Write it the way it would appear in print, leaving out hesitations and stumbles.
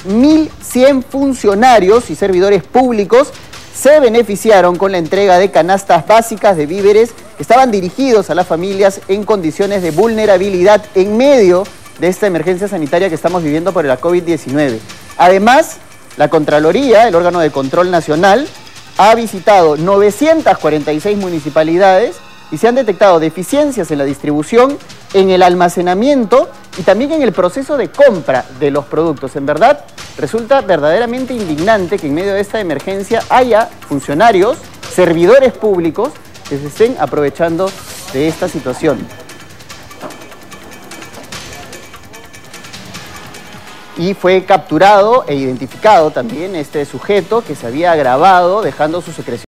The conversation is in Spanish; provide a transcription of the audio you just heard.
1.100 funcionarios y servidores públicos se beneficiaron con la entrega de canastas básicas de víveres que estaban dirigidos a las familias en condiciones de vulnerabilidad en medio de esta emergencia sanitaria que estamos viviendo por la COVID-19. Además, la Contraloría, el órgano de control nacional, ha visitado 946 municipalidades y se han detectado deficiencias en la distribución, en el almacenamiento y también en el proceso de compra de los productos. En verdad, resulta verdaderamente indignante que en medio de esta emergencia haya funcionarios, servidores públicos que se estén aprovechando de esta situación. Y fue capturado e identificado también este sujeto que se había grabado dejando su secreción